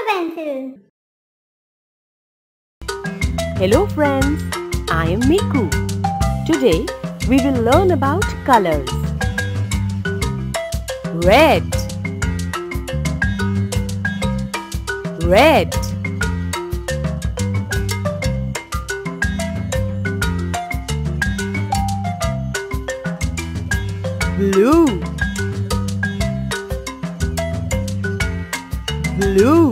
pencil. Hello friends, I am Miku. Today we will learn about colors. Red, red. Blue, blue.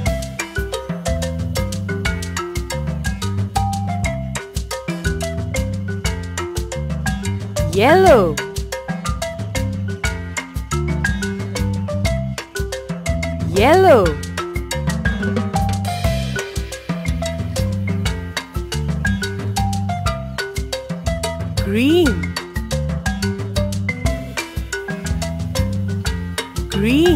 Yellow, yellow. Green, green.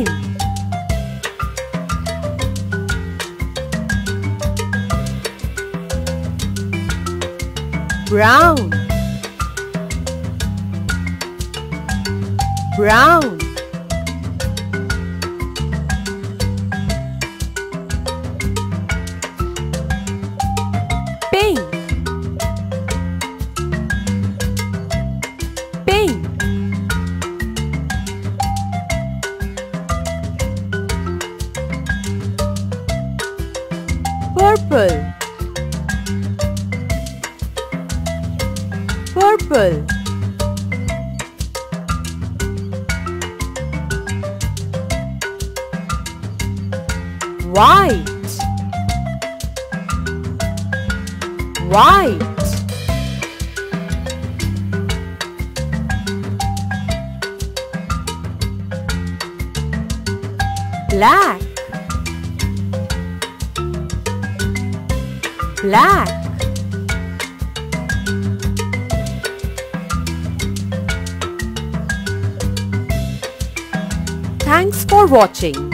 Brown, brown. Pink, pink. Purple, purple. White, white. Black, black. Thanks for watching.